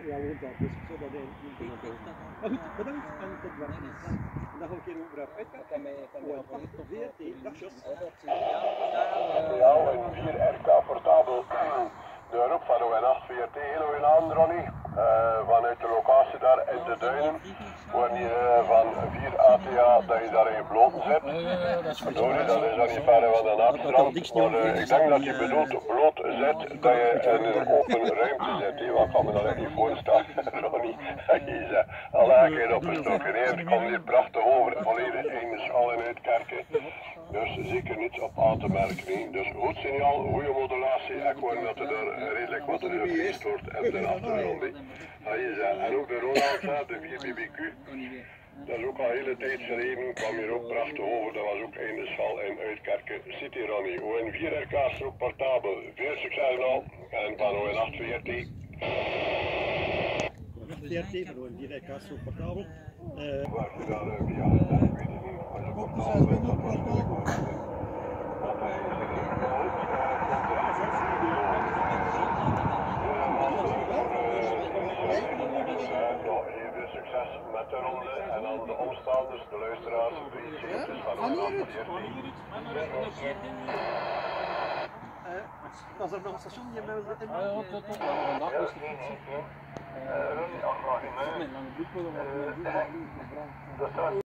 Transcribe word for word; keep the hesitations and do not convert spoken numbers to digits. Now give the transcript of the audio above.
Ja, woont daar, dus ik zou dat eigenlijk niet kunnen doen. Maar goed, bedankt en tot ziens. En dan gaan we een keer over op uitkijken. V R T, dag Jos. Ja, een vier R K portabel. De roep van O N acht V R T, heel goeie avond Ronnie. Uh, vanuit de locatie daar in de duinen. We horen hier uh, van vier A T A dat je daar in bloot zit. Verdorie, dat is dan niet verder van de nachtstrand. Maar uh, ik denk dat je bedoelt bloot zit, dat je in een open ruimte zit. He. Wat kan me dat niet voorstellen, Ronnie? Je zegt, al een keer opgestoken. Het komt hier prachtig over, volledig eens al in Uitkerken. Dus zeker niets op aan te merken. He. Dus goed signaal, goede modulatie. Ik hoor dat er daar redelijk wat er gefeest wordt in de achtergrond. En ook de Ronald, de vier B B Q. Dat is ook al de hele tijd gereden, kwam hier ook prachtig over. Dat was ook eindesval in Uitkerken City Ronnie. O N vier R K strook portabel. Veel succes al. En van O N acht V R T. V R T, van O N vier R K strook portabel. Uh, Waar je daar uh, via, uh, ik weet het niet, maar je portabel is dat portabel. Wat hij is er in de hoofd, even succes met de ronde en aan de omstanders, de luisteraars, drie zeteltjes van O N acht V R T. Als er nog een station die hebben we Ja, ja, tot op. Vandaag is de fiets. Ronnie, ach, mag je mee. Mijn lange broek wil, maar mijn broek